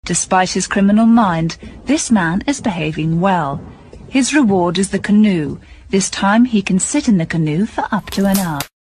Despite his criminal mind, this man is behaving well. His reward is the canoe. This time he can sit in the canoe for up to an hour.